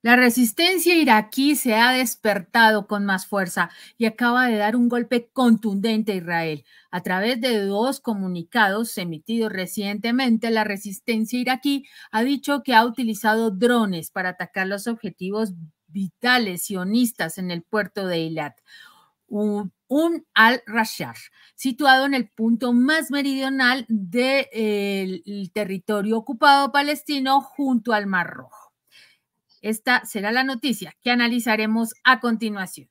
La resistencia iraquí se ha despertado con más fuerza y acaba de dar un golpe contundente a Israel. A través de dos comunicados emitidos recientemente, la resistencia iraquí ha dicho que ha utilizado drones para atacar los objetivos vitales sionistas en el puerto de Eilat, al-Rashar, situado en el punto más meridional del territorio ocupado palestino junto al Mar Rojo. Esta será la noticia que analizaremos a continuación.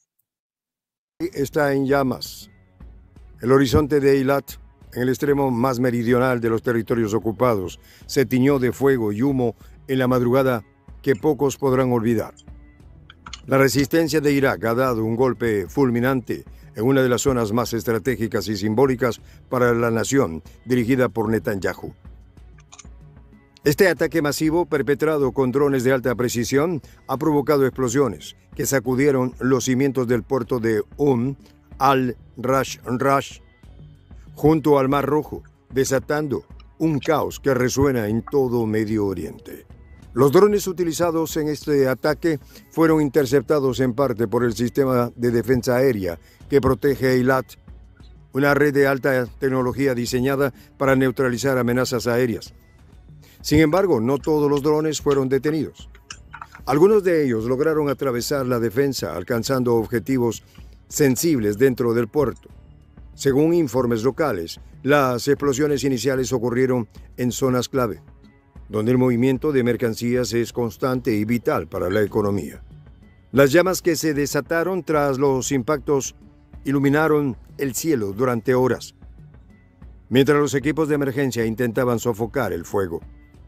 Está en llamas. El horizonte de Eilat, en el extremo más meridional de los territorios ocupados, se tiñó de fuego y humo en la madrugada que pocos podrán olvidar. La resistencia de Irak ha dado un golpe fulminante en una de las zonas más estratégicas y simbólicas para la nación, dirigida por Netanyahu. Este ataque masivo, perpetrado con drones de alta precisión, ha provocado explosiones que sacudieron los cimientos del puerto de al-Rashar junto al Mar Rojo, desatando un caos que resuena en todo Medio Oriente. Los drones utilizados en este ataque fueron interceptados en parte por el sistema de defensa aérea que protege Eilat, una red de alta tecnología diseñada para neutralizar amenazas aéreas. Sin embargo, no todos los drones fueron detenidos. Algunos de ellos lograron atravesar la defensa, alcanzando objetivos sensibles dentro del puerto. Según informes locales, las explosiones iniciales ocurrieron en zonas clave, donde el movimiento de mercancías es constante y vital para la economía. Las llamas que se desataron tras los impactos iluminaron el cielo durante horas, mientras los equipos de emergencia intentaban sofocar el fuego.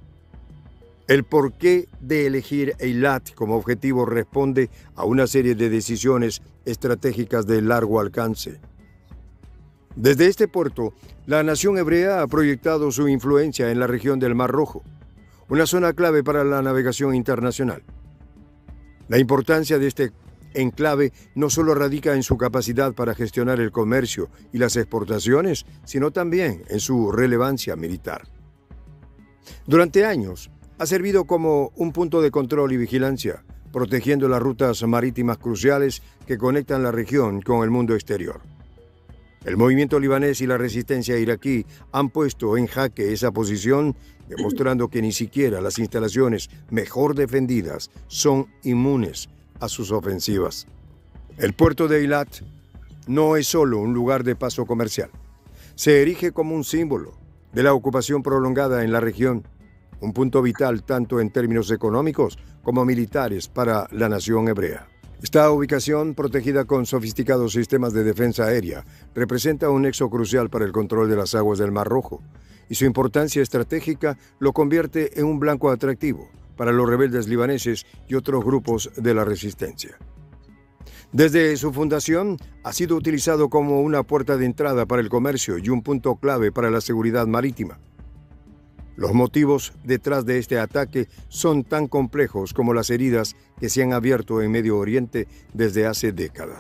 El porqué de elegir Eilat como objetivo responde a una serie de decisiones estratégicas de largo alcance. Desde este puerto, la nación hebrea ha proyectado su influencia en la región del Mar Rojo, una zona clave para la navegación internacional. La importancia de este enclave no solo radica en su capacidad para gestionar el comercio y las exportaciones, sino también en su relevancia militar. Durante años, ha servido como un punto de control y vigilancia, protegiendo las rutas marítimas cruciales que conectan la región con el mundo exterior. El movimiento libanés y la resistencia iraquí han puesto en jaque esa posición, demostrando que ni siquiera las instalaciones mejor defendidas son inmunes a sus ofensivas. El puerto de Eilat no es solo un lugar de paso comercial. Se erige como un símbolo de la ocupación prolongada en la región, un punto vital tanto en términos económicos como militares para la nación hebrea. Esta ubicación, protegida con sofisticados sistemas de defensa aérea, representa un nexo crucial para el control de las aguas del Mar Rojo, y su importancia estratégica lo convierte en un blanco atractivo para los rebeldes libaneses y otros grupos de la resistencia. Desde su fundación, ha sido utilizado como una puerta de entrada para el comercio y un punto clave para la seguridad marítima. Los motivos detrás de este ataque son tan complejos como las heridas que se han abierto en Medio Oriente desde hace décadas.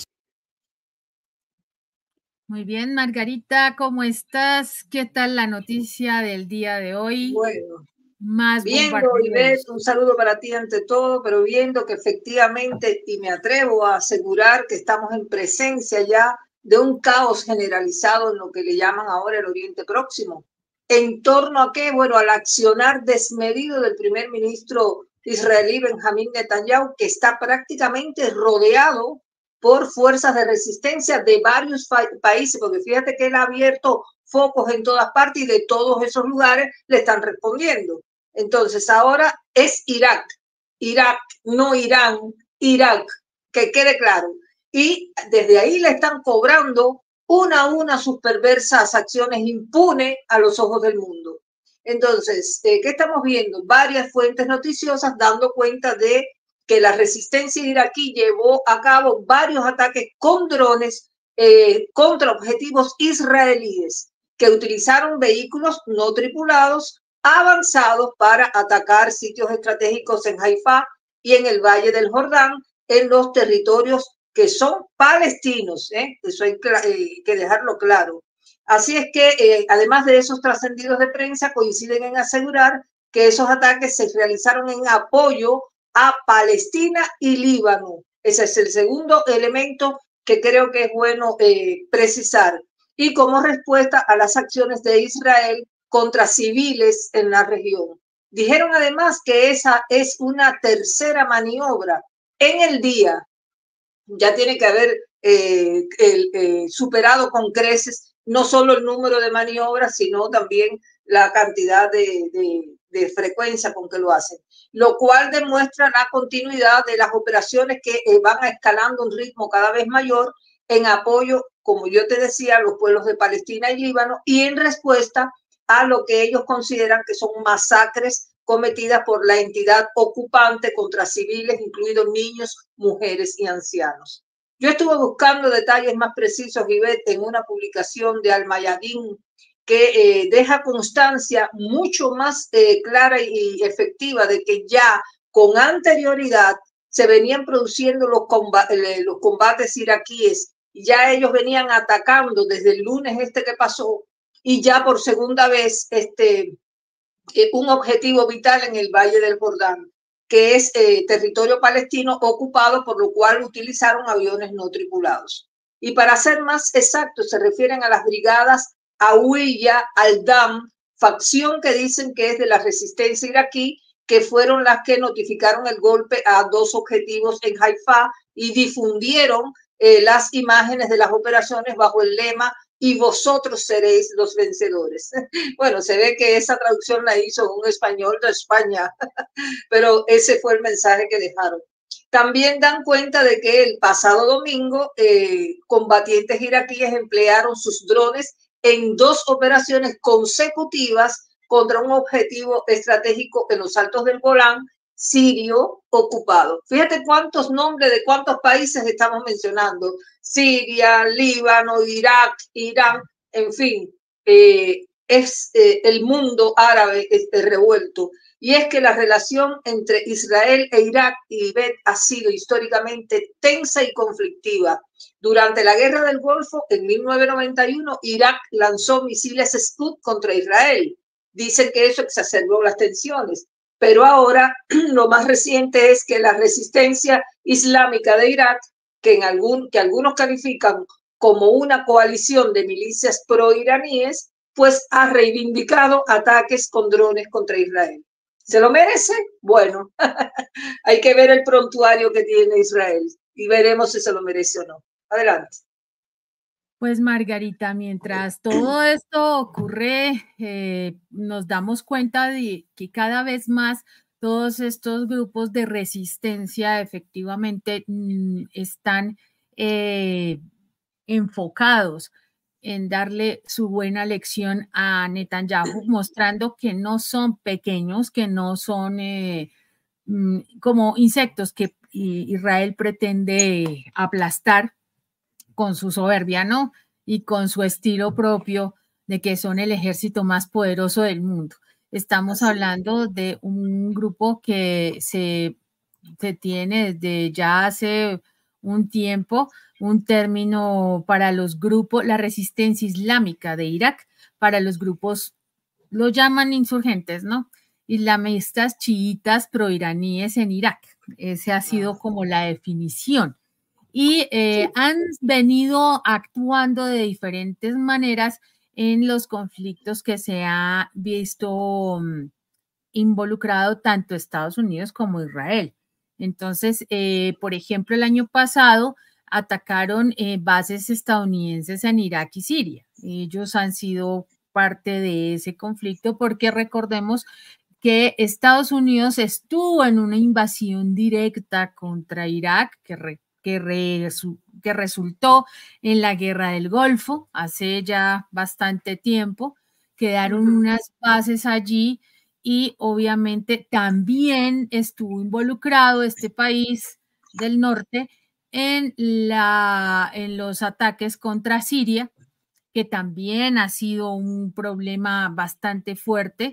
Muy bien, Margarita, ¿cómo estás? ¿Qué tal la noticia del día de hoy? Bueno, más viendo, Ivette, un saludo para ti ante todo, pero viendo que efectivamente, y me atrevo a asegurar que estamos en presencia ya de un caos generalizado en lo que le llaman ahora el Oriente Próximo. ¿En torno a qué? Bueno, al accionar desmedido del primer ministro israelí Benjamín Netanyahu, que está prácticamente rodeado por fuerzas de resistencia de varios países, porque fíjate que él ha abierto focos en todas partes y de todos esos lugares le están respondiendo. Entonces ahora es Irak, no Irán, Irak, que quede claro. Y desde ahí le están cobrando una a una sus perversas acciones impunes a los ojos del mundo. Entonces, ¿qué estamos viendo? Varias fuentes noticiosas dando cuenta de que la resistencia iraquí llevó a cabo varios ataques con drones contra objetivos israelíes que utilizaron vehículos no tripulados avanzados para atacar sitios estratégicos en Haifa y en el Valle del Jordán, en los territorios que son palestinos, eso hay que dejarlo claro. Así es que, además de esos trascendidos de prensa, coinciden en asegurar que esos ataques se realizaron en apoyo a Palestina y Líbano. Ese es el segundo elemento que creo que es bueno precisar. Y como respuesta a las acciones de Israel contra civiles en la región. Dijeron además que esa es una tercera maniobra en el día. Ya tiene que haber superado con creces no solo el número de maniobras, sino también la cantidad de frecuencia con que lo hacen, lo cual demuestra la continuidad de las operaciones que van escalando un ritmo cada vez mayor en apoyo, como yo te decía, a los pueblos de Palestina y Líbano y en respuesta a lo que ellos consideran que son masacres cometidas por la entidad ocupante contra civiles, incluidos niños, mujeres y ancianos. Yo estuve buscando detalles más precisos, Ivette, en una publicación de Al-Mayadin que deja constancia mucho más clara y efectiva de que ya con anterioridad se venían produciendo los combates iraquíes. Ya ellos venían atacando desde el lunes que pasó y ya por segunda vez un objetivo vital en el Valle del Jordán, que es territorio palestino ocupado, por lo cual utilizaron aviones no tripulados. Y para ser más exactos, se refieren a las brigadas Awiya al-Dam, facción que dicen que es de la resistencia iraquí, que fueron las que notificaron el golpe a dos objetivos en Haifa y difundieron las imágenes de las operaciones bajo el lema "y vosotros seréis los vencedores". Bueno, se ve que esa traducción la hizo un español de España, pero ese fue el mensaje que dejaron. También dan cuenta de que el pasado domingo combatientes iraquíes emplearon sus drones en 2 operaciones consecutivas contra un objetivo estratégico en los altos del Golán sirio ocupado. Fíjate cuántos nombres de cuántos países estamos mencionando: Siria, Líbano, Irak, Irán, en fin, es el mundo árabe revuelto. Y es que la relación entre Israel e Irak y Irak ha sido históricamente tensa y conflictiva. Durante la Guerra del Golfo, en 1991, Irak lanzó misiles Scud contra Israel. Dicen que eso exacerbó las tensiones. Pero ahora lo más reciente es que la resistencia islámica de Irak, que algunos califican como una coalición de milicias pro-iraníes, pues ha reivindicado ataques con drones contra Israel. ¿Se lo merece? Bueno, hay que ver el prontuario que tiene Israel y veremos si se lo merece o no. Adelante. Pues Margarita, mientras todo esto ocurre, nos damos cuenta de que cada vez más todos estos grupos de resistencia efectivamente están enfocados en darle su buena lección a Netanyahu, mostrando que no son pequeños, que no son como insectos que Israel pretende aplastar con su soberbia, ¿no? Y con su estilo propio de que son el ejército más poderoso del mundo. Estamos hablando de un grupo que se tiene desde ya hace un tiempo un término para los grupos, la resistencia islámica de Irak, para los grupos, lo llaman insurgentes, ¿no? Islamistas chiitas proiraníes en Irak. Esa ha sido como la definición. Y han venido actuando de diferentes maneras en los conflictos que se ha visto involucrado tanto Estados Unidos como Israel. Entonces, por ejemplo, el año pasado atacaron bases estadounidenses en Irak y Siria. Ellos han sido parte de ese conflicto porque recordemos que Estados Unidos estuvo en una invasión directa contra Irak que resultó en la Guerra del Golfo hace ya bastante tiempo. Quedaron unas bases allí y obviamente también estuvo involucrado este país del norte en los ataques contra Siria, que también ha sido un problema bastante fuerte,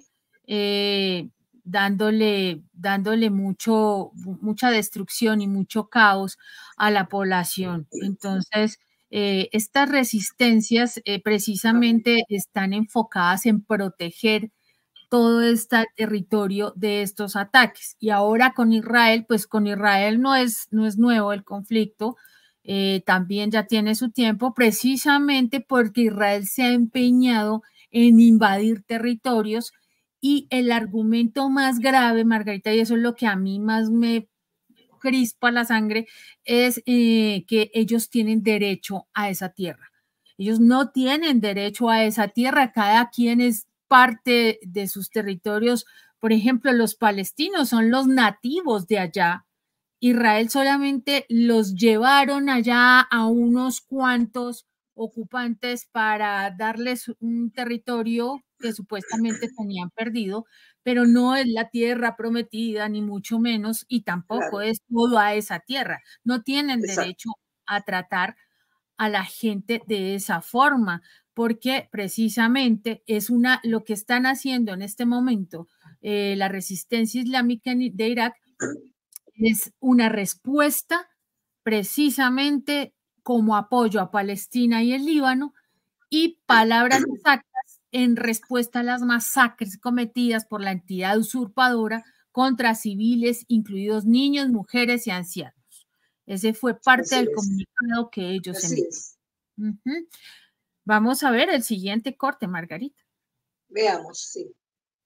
dándole mucha destrucción y mucho caos a la población. Entonces, estas resistencias precisamente están enfocadas en proteger todo este territorio de estos ataques. Y ahora con Israel, pues con Israel no es nuevo el conflicto, también ya tiene su tiempo, precisamente porque Israel se ha empeñado en invadir territorios y el argumento más grave, Margarita, y eso es lo que a mí más me crispa la sangre, es que ellos tienen derecho a esa tierra. Ellos no tienen derecho a esa tierra, cada quien es parte de sus territorios. Por ejemplo, los palestinos son los nativos de allá. Israel solamente los llevaron allá a unos cuantos ocupantes para darles un territorio que supuestamente tenían perdido, pero no es la tierra prometida, ni mucho menos, y tampoco Claro, es toda esa tierra. No tienen exacto. derecho a tratar a la gente de esa forma, porque precisamente es lo que están haciendo en este momento la resistencia islámica de Irak es una respuesta precisamente como apoyo a Palestina y el Líbano y palabras exactas en respuesta a las masacres cometidas por la entidad usurpadora contra civiles, incluidos niños, mujeres y ancianos. Ese fue parte Así del es, comunicado que ellos así emiten. es. Vamos a ver el siguiente corte, Margarita. Veamos, sí.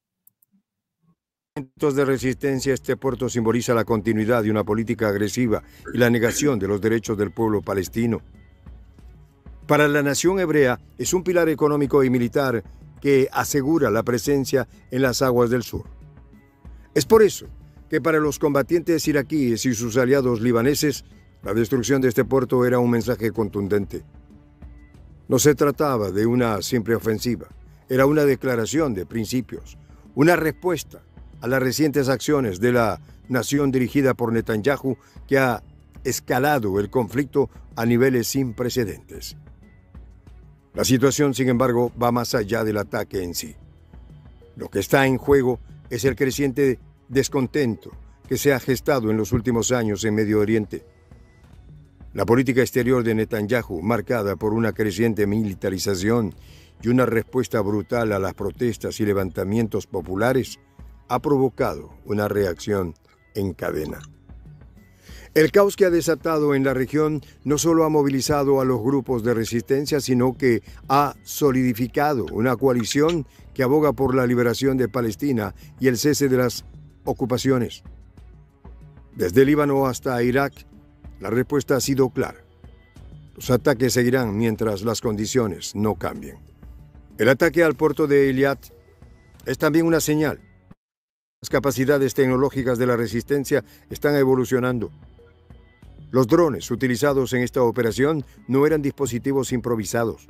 De resistencia, este puerto simboliza la continuidad de una política agresiva y la negación de los derechos del pueblo palestino. Para la nación hebrea es un pilar económico y militar que asegura la presencia en las aguas del sur. Es por eso que para los combatientes iraquíes y sus aliados libaneses, la destrucción de este puerto era un mensaje contundente. No se trataba de una simple ofensiva, era una declaración de principios, una respuesta a las recientes acciones de la nación dirigida por Netanyahu, que ha escalado el conflicto a niveles sin precedentes. La situación, sin embargo, va más allá del ataque en sí. Lo que está en juego es el creciente descontento que se ha gestado en los últimos años en Medio Oriente. La política exterior de Netanyahu, marcada por una creciente militarización y una respuesta brutal a las protestas y levantamientos populares, ha provocado una reacción en cadena. El caos que ha desatado en la región no solo ha movilizado a los grupos de resistencia, sino que ha solidificado una coalición que aboga por la liberación de Palestina y el cese de las ocupaciones. Desde Líbano hasta Irak, la respuesta ha sido clara. Los ataques seguirán mientras las condiciones no cambien. El ataque al puerto de Eilat es también una señal. Las capacidades tecnológicas de la resistencia están evolucionando. Los drones utilizados en esta operación no eran dispositivos improvisados.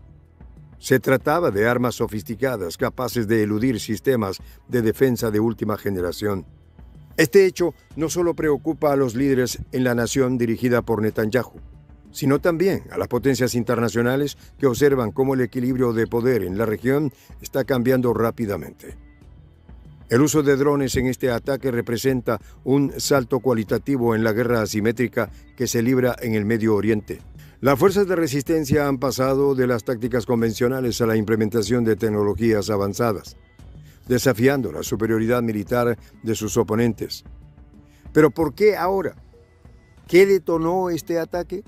Se trataba de armas sofisticadas capaces de eludir sistemas de defensa de última generación. Este hecho no solo preocupa a los líderes en la nación dirigida por Netanyahu, sino también a las potencias internacionales que observan cómo el equilibrio de poder en la región está cambiando rápidamente. El uso de drones en este ataque representa un salto cualitativo en la guerra asimétrica que se libra en el Medio Oriente. Las fuerzas de resistencia han pasado de las tácticas convencionales a la implementación de tecnologías avanzadas, desafiando la superioridad militar de sus oponentes. ¿Pero por qué ahora? ¿Qué detonó este ataque?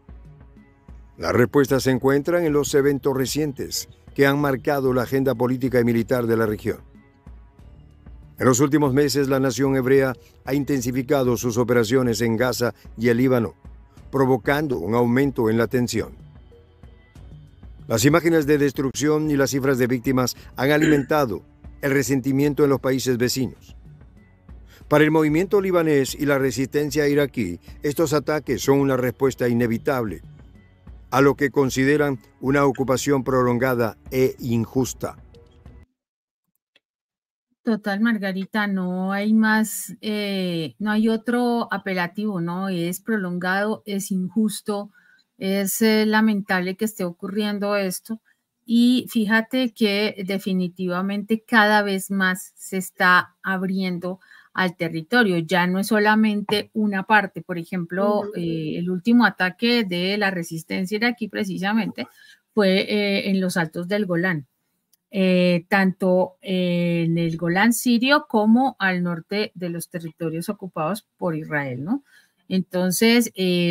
Las respuestas se encuentran en los eventos recientes que han marcado la agenda política y militar de la región. En los últimos meses, la nación hebrea ha intensificado sus operaciones en Gaza y el Líbano, provocando un aumento en la tensión. Las imágenes de destrucción y las cifras de víctimas han alimentado el resentimiento en los países vecinos. Para el movimiento libanés y la resistencia iraquí, estos ataques son una respuesta inevitable a lo que consideran una ocupación prolongada e injusta. Total, Margarita, no hay más, no hay otro apelativo, ¿no? Es prolongado, es injusto, es lamentable que esté ocurriendo esto. Y fíjate que definitivamente cada vez más se está abriendo al territorio. Ya no es solamente una parte. Por ejemplo, el último ataque de la resistencia iraquí precisamente fue en los Altos del Golán. tanto en el Golán sirio como al norte de los territorios ocupados por Israel, ¿no? Entonces,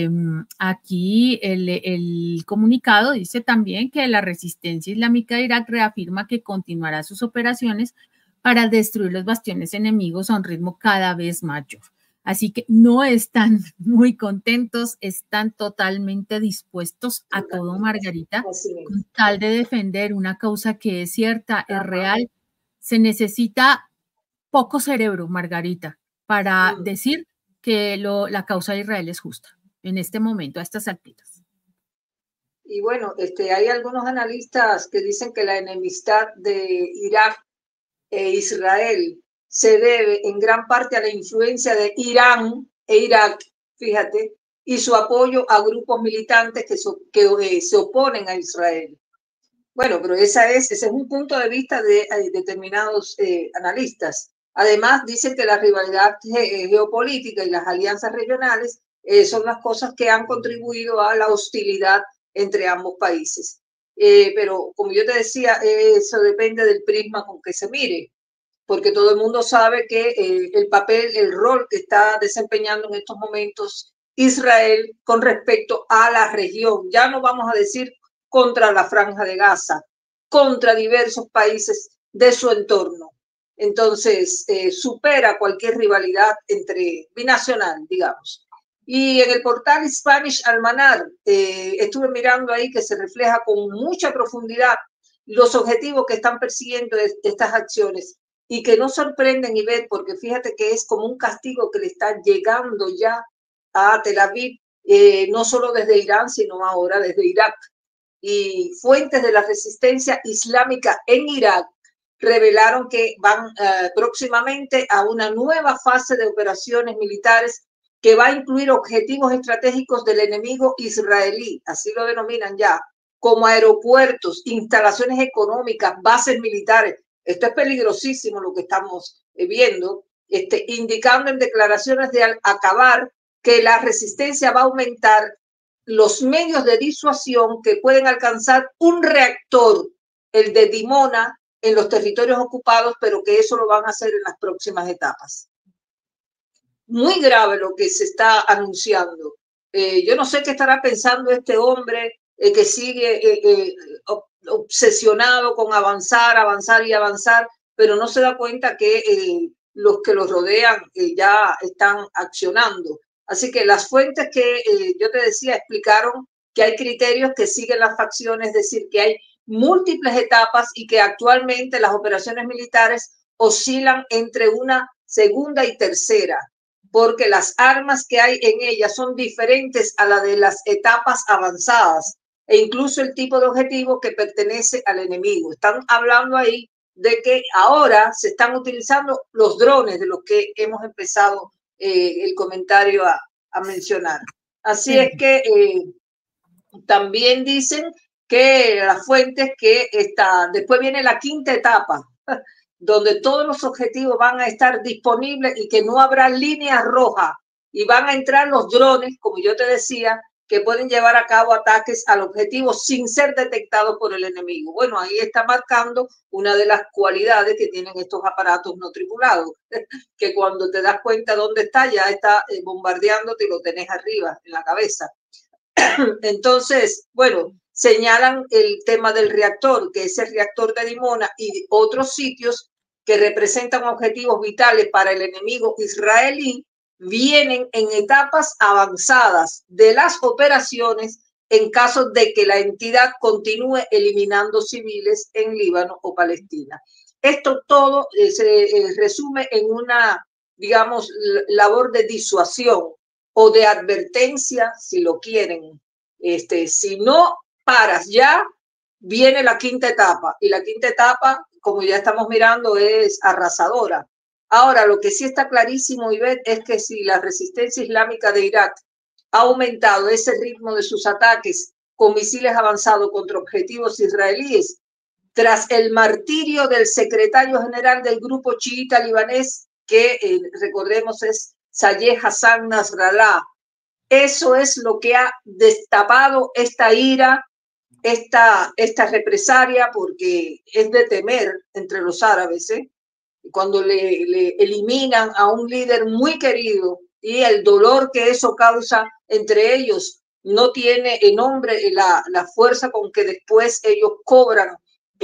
aquí el comunicado dice también que la resistencia islámica de Irak reafirma que continuará sus operaciones para destruir los bastiones enemigos a un ritmo cada vez mayor. Así que no están muy contentos, están totalmente dispuestos a todo, Margarita, con tal de defender una causa que es cierta, es real. Se necesita poco cerebro, Margarita, para decir que la causa de Israel es justa en este momento, a estas alturas. Y bueno, hay algunos analistas que dicen que la enemistad de Irak e Israel se debe en gran parte a la influencia de Irán e Irak, fíjate, y su apoyo a grupos militantes que se oponen a Israel. Bueno, pero ese es un punto de vista de determinados analistas. Además, dicen que la rivalidad geopolítica y las alianzas regionales son las cosas que han contribuido a la hostilidad entre ambos países. Pero como yo te decía, eso depende del prisma con que se mire, porque todo el mundo sabe que el rol que está desempeñando en estos momentos Israel con respecto a la región, ya no vamos a decir contra la Franja de Gaza, contra diversos países de su entorno. Entonces, supera cualquier rivalidad entre binacional, digamos. Y en el portal Spanish Almanar, estuve mirando ahí que se refleja con mucha profundidad los objetivos que están persiguiendo estas acciones y que no sorprenden, Ivette, porque fíjate que es como un castigo que le está llegando ya a Tel Aviv, no solo desde Irán, sino ahora desde Irak. Y fuentes de la resistencia islámica en Irak revelaron que van próximamente a una nueva fase de operaciones militares que va a incluir objetivos estratégicos del enemigo israelí, así lo denominan ya, como aeropuertos, instalaciones económicas, bases militares. Esto es peligrosísimo lo que estamos viendo, indicando en declaraciones de acabar que la resistencia va a aumentar los medios de disuasión que pueden alcanzar un reactor, el de Dimona, en los territorios ocupados, pero que eso lo van a hacer en las próximas etapas. Muy grave lo que se está anunciando. Yo no sé qué estará pensando este hombre que sigue obsesionado con avanzar, avanzar y avanzar, pero no se da cuenta que los que los rodean ya están accionando. Así que las fuentes que yo te decía explicaron que hay criterios que siguen las facciones, es decir, que hay múltiples etapas y que actualmente las operaciones militares oscilan entre una segunda y tercera, porque las armas que hay en ellas son diferentes a la de las etapas avanzadas e incluso el tipo de objetivo que pertenece al enemigo. Están hablando ahí de que ahora se están utilizando los drones de los que hemos empezado el comentario a mencionar. Así es que también dicen que las fuentes que después viene la quinta etapa, donde todos los objetivos van a estar disponibles y que no habrá línea roja y van a entrar los drones, como yo te decía, que pueden llevar a cabo ataques al objetivo sin ser detectados por el enemigo. Bueno, ahí está marcando una de las cualidades que tienen estos aparatos no tripulados, que cuando te das cuenta dónde está, ya está bombardeándote y lo tenés arriba en la cabeza. Entonces, bueno, señalan el tema del reactor, que es el reactor de Dimona y otros sitios que representan objetivos vitales para el enemigo israelí, vienen en etapas avanzadas de las operaciones en caso de que la entidad continúe eliminando civiles en Líbano o Palestina. Esto todo se resume en una, digamos, labor de disuasión o de advertencia, si lo quieren. Si no paras ya, viene la quinta etapa, y la quinta etapa, como ya estamos mirando, es arrasadora. Ahora, lo que sí está clarísimo, Ivette, es que si la resistencia islámica de Irak ha aumentado ese ritmo de sus ataques con misiles avanzados contra objetivos israelíes, tras el martirio del secretario general del grupo chiita libanés, que recordemos es Sayed Hassan Nasrallah, eso es lo que ha destapado esta ira esta represalia, porque es de temer entre los árabes, cuando le eliminan a un líder muy querido y el dolor que eso causa entre ellos no tiene el nombre, la fuerza con que después ellos cobran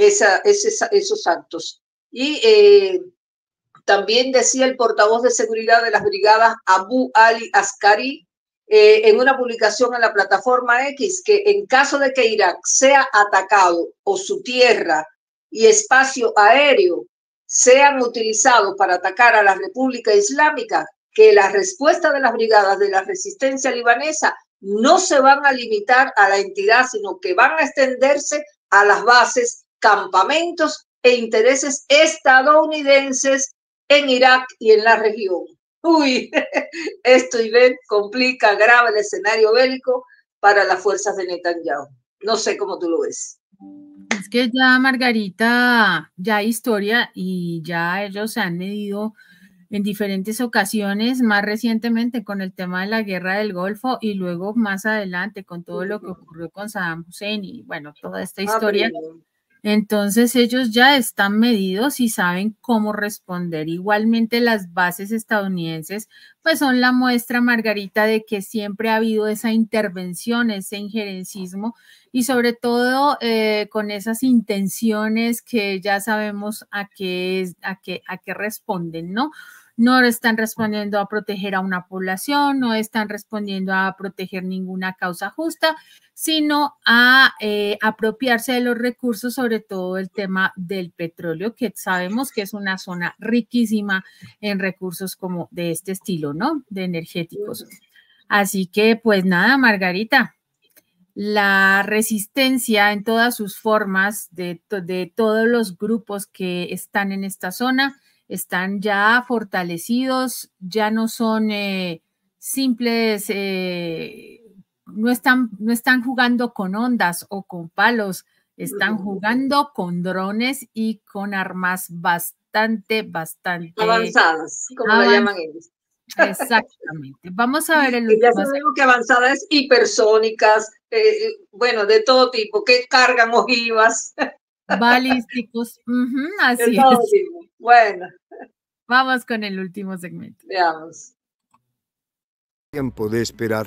esos actos. Y también decía el portavoz de seguridad de las brigadas, Abu Ali Askari, en una publicación en la plataforma X, que en caso de que Irak sea atacado o su tierra y espacio aéreo sean utilizados para atacar a la República Islámica, que la respuesta de las brigadas de la resistencia libanesa no se van a limitar a la entidad, sino que van a extenderse a las bases, campamentos e intereses estadounidenses en Irak y en la región. Uy, esto, Ivette, complica grave el escenario bélico para las fuerzas de Netanyahu. No sé cómo tú lo ves. Es que ya, Margarita, ya hay historia y ya ellos se han medido en diferentes ocasiones, más recientemente con el tema de la guerra del Golfo y luego más adelante con todo lo que ocurrió con Saddam Hussein y bueno, toda esta historia. Entonces ellos ya están medidos y saben cómo responder. Igualmente las bases estadounidenses pues son la muestra, Margarita, de que siempre ha habido esa intervención, ese injerencismo y sobre todo con esas intenciones que ya sabemos a qué responden, ¿no? No están respondiendo a proteger a una población, no están respondiendo a proteger ninguna causa justa, sino a apropiarse de los recursos, sobre todo el tema del petróleo, que sabemos que es una zona riquísima en recursos como de este estilo, ¿no? De energéticos. Así que, pues nada, Margarita, la resistencia en todas sus formas de todos los grupos que están en esta zona están ya fortalecidos, ya no son simples, no están jugando con ondas o con palos, están jugando con drones y con armas bastante avanzadas, como la llaman ellos. Exactamente. Vamos a ver el último. Ya sabemos que avanzadas hipersónicas, bueno, de todo tipo, que cargan ojivas. Balísticos, así de todo es. Tipo. Bueno. Vamos con el último segmento. Veamos. Tiempo de esperar.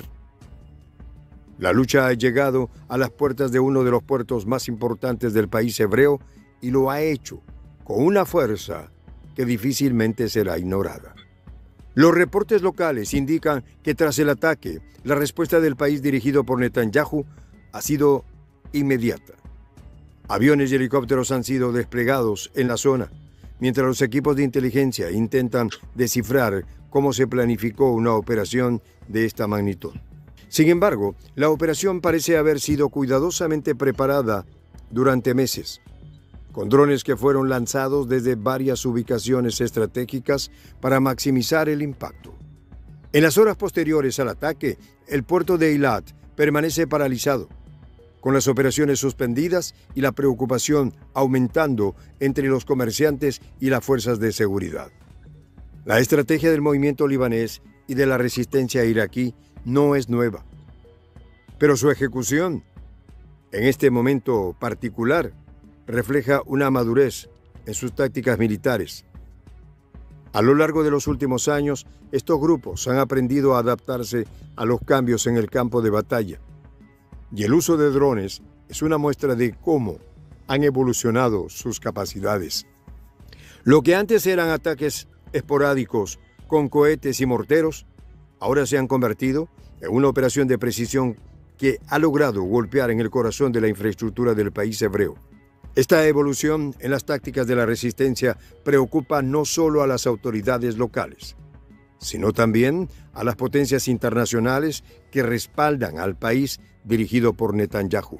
La lucha ha llegado a las puertas de uno de los puertos más importantes del país hebreo y lo ha hecho con una fuerza que difícilmente será ignorada. Los reportes locales indican que tras el ataque, la respuesta del país dirigido por Netanyahu ha sido inmediata. Aviones y helicópteros han sido desplegados en la zona, mientras los equipos de inteligencia intentan descifrar cómo se planificó una operación de esta magnitud. Sin embargo, la operación parece haber sido cuidadosamente preparada durante meses, con drones que fueron lanzados desde varias ubicaciones estratégicas para maximizar el impacto. En las horas posteriores al ataque, el puerto de Eilat permanece paralizado, con las operaciones suspendidas y la preocupación aumentando entre los comerciantes y las fuerzas de seguridad. La estrategia del movimiento libanés y de la resistencia iraquí no es nueva, pero su ejecución, en este momento particular, refleja una madurez en sus tácticas militares. A lo largo de los últimos años, estos grupos han aprendido a adaptarse a los cambios en el campo de batalla, y el uso de drones es una muestra de cómo han evolucionado sus capacidades. Lo que antes eran ataques esporádicos con cohetes y morteros, ahora se han convertido en una operación de precisión que ha logrado golpear en el corazón de la infraestructura del país hebreo. Esta evolución en las tácticas de la resistencia preocupa no solo a las autoridades locales, sino también a las potencias internacionales que respaldan al país dirigido por Netanyahu.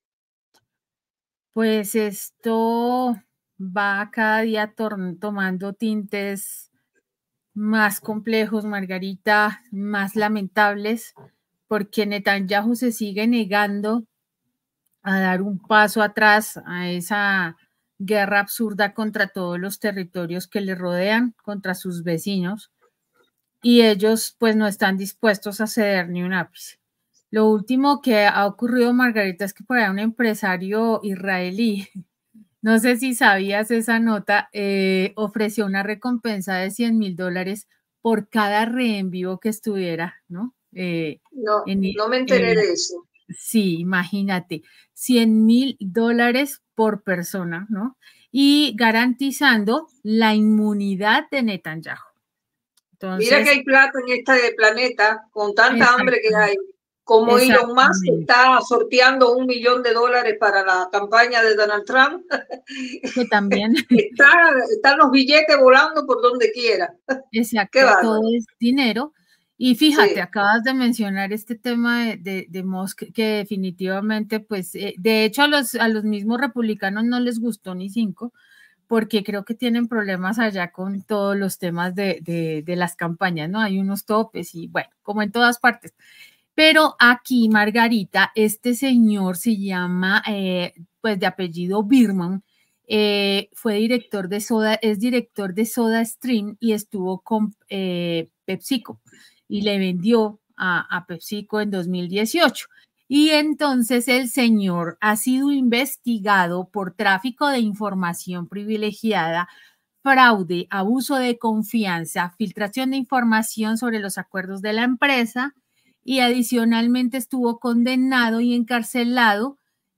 Pues esto va cada día tomando tintes más complejos, Margarita, más lamentables, porque Netanyahu se sigue negando a dar un paso atrás a esa guerra absurda contra todos los territorios que le rodean, contra sus vecinos, y ellos pues no están dispuestos a ceder ni un ápice. Lo último que ha ocurrido, Margarita, es que por ahí un empresario israelí, no sé si sabías esa nota, ofreció una recompensa de $100.000 por cada reenvío que estuviera, ¿no? No, En, no me enteré en- de eso. sí, imagínate, $100.000 por persona, ¿no? Y garantizando la inmunidad de Netanyahu. Mira que Entonces, hay plata en este planeta, con tanta hambre que hay, exactamente, como Elon Musk exactamente. está sorteando $1 millón para la campaña de Donald Trump. Que también, Están los billetes volando por donde quiera. Qué exacto, todo bárbaro. es dinero. Y fíjate, Sí, acabas de mencionar este tema de Musk, que definitivamente, pues, de hecho a los mismos republicanos no les gustó ni cinco, porque creo que tienen problemas allá con todos los temas de las campañas, ¿no? Hay unos topes y bueno, como en todas partes. Pero aquí, Margarita, este señor se llama, pues de apellido Birman, fue director de Soda, es director de Soda Stream y estuvo con PepsiCo y le vendió a PepsiCo en 2018. Y entonces el señor ha sido investigado por tráfico de información privilegiada, fraude, abuso de confianza, filtración de información sobre los acuerdos de la empresa y adicionalmente estuvo condenado y encarcelado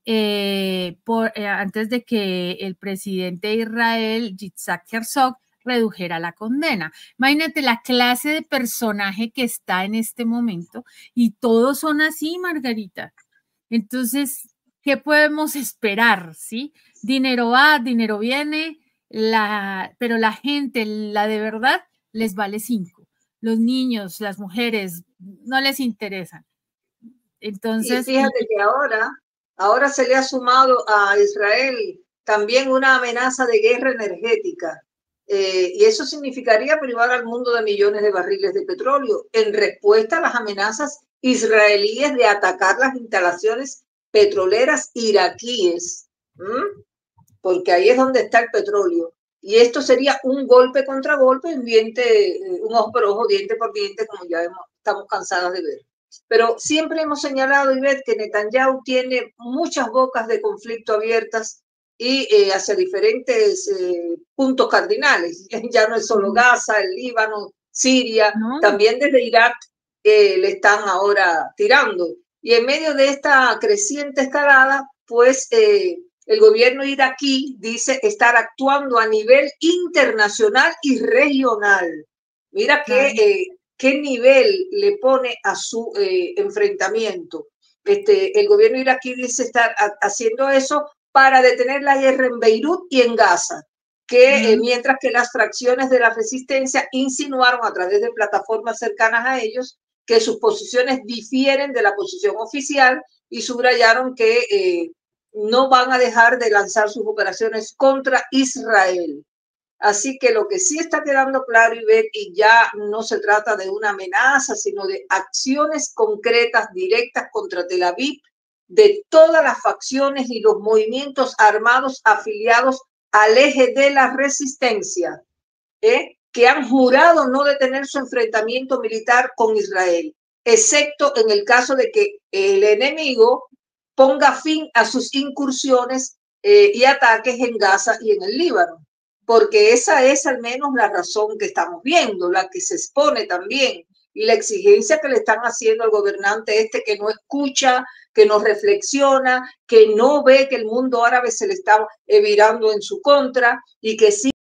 antes de que el presidente de Israel, Yitzhak Herzog, redujera la condena. Imagínate la clase de personaje que está en este momento y todos son así, Margarita. Entonces, ¿qué podemos esperar? ¿Sí? Dinero va, dinero viene, pero la gente, la de verdad, les vale cinco. Los niños, las mujeres, no les interesan. y Entonces, fíjate que ahora se le ha sumado a Israel también una amenaza de guerra energética. Y eso significaría privar al mundo de millones de barriles de petróleo en respuesta a las amenazas israelíes de atacar las instalaciones petroleras iraquíes. ¿Mm? Porque ahí es donde está el petróleo. Y esto sería un golpe contra golpe, un ojo por ojo, diente por diente, como ya estamos cansadas de ver. Pero siempre hemos señalado, Ivette, que Netanyahu tiene muchas bocas de conflicto abiertas y hacia diferentes puntos cardinales. Ya no es solo Gaza, el Líbano, Siria, no, también desde Irak le están ahora tirando. Y en medio de esta creciente escalada, pues el gobierno iraquí dice estar actuando a nivel internacional y regional. Mira claro. qué nivel le pone a su enfrentamiento. El gobierno iraquí dice estar haciendo eso para detener la guerra en Beirut y en Gaza, que Mm, mientras que las fracciones de la resistencia insinuaron a través de plataformas cercanas a ellos que sus posiciones difieren de la posición oficial y subrayaron que no van a dejar de lanzar sus operaciones contra Israel. Así que lo que sí está quedando claro, Ivette, y ya no se trata de una amenaza, sino de acciones concretas, directas contra Tel Aviv, de todas las facciones y los movimientos armados afiliados al eje de la resistencia, que han jurado no detener su enfrentamiento militar con Israel, excepto en el caso de que el enemigo ponga fin a sus incursiones y ataques en Gaza y en el Líbano, porque esa es al menos la razón que estamos viendo, la que se expone también, y la exigencia que le están haciendo al gobernante que no escucha, que no reflexiona, que no ve que el mundo árabe se le está virando en su contra y que sí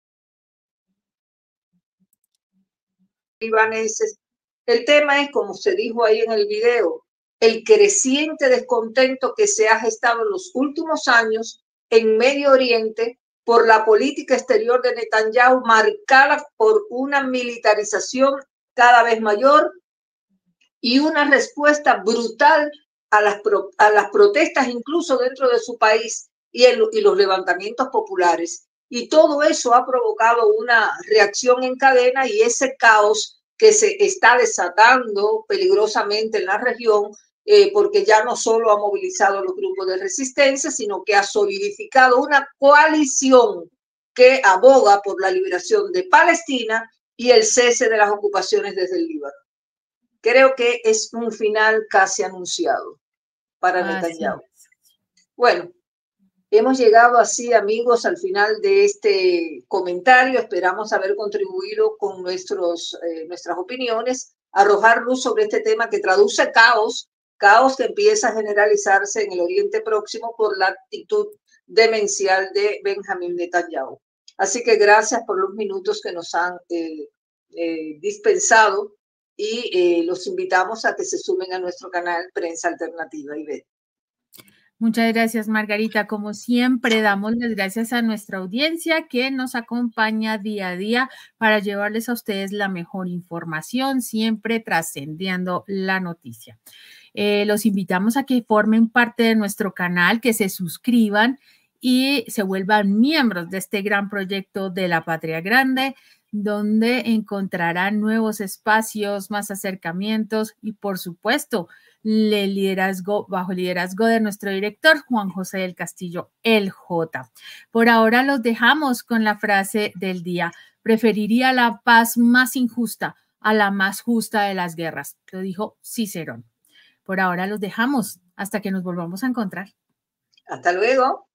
libaneses. El tema es, como se dijo ahí en el video, el creciente descontento que se ha gestado en los últimos años en Medio Oriente por la política exterior de Netanyahu, marcada por una militarización cada vez mayor y una respuesta brutal a las protestas, incluso dentro de su país, y los levantamientos populares. Y todo eso ha provocado una reacción en cadena y ese caos que se está desatando peligrosamente en la región, porque ya no solo ha movilizado los grupos de resistencia, sino que ha solidificado una coalición que aboga por la liberación de Palestina y el cese de las ocupaciones desde el Líbano. Creo que es un final casi anunciado para Netanyahu. Bueno, hemos llegado así, amigos, al final de este comentario. Esperamos haber contribuido con nuestras opiniones, arrojar luz sobre este tema que traduce caos que empieza a generalizarse en el Oriente Próximo por la actitud demencial de Benjamín Netanyahu. Así que gracias por los minutos que nos han dispensado y los invitamos a que se sumen a nuestro canal Prensa Alternativa. Ivette. Muchas gracias, Margarita. Como siempre, damos las gracias a nuestra audiencia que nos acompaña día a día para llevarles a ustedes la mejor información, siempre trascendiendo la noticia. Los invitamos a que formen parte de nuestro canal, que se suscriban y se vuelvan miembros de este gran proyecto de la Patria Grande, donde encontrarán nuevos espacios, más acercamientos y, por supuesto, bajo liderazgo de nuestro director, Juan José del Castillo, el J. Por ahora los dejamos con la frase del día: preferiría la paz más injusta a la más justa de las guerras. Lo dijo Cicerón. Por ahora los dejamos hasta que nos volvamos a encontrar. Hasta luego.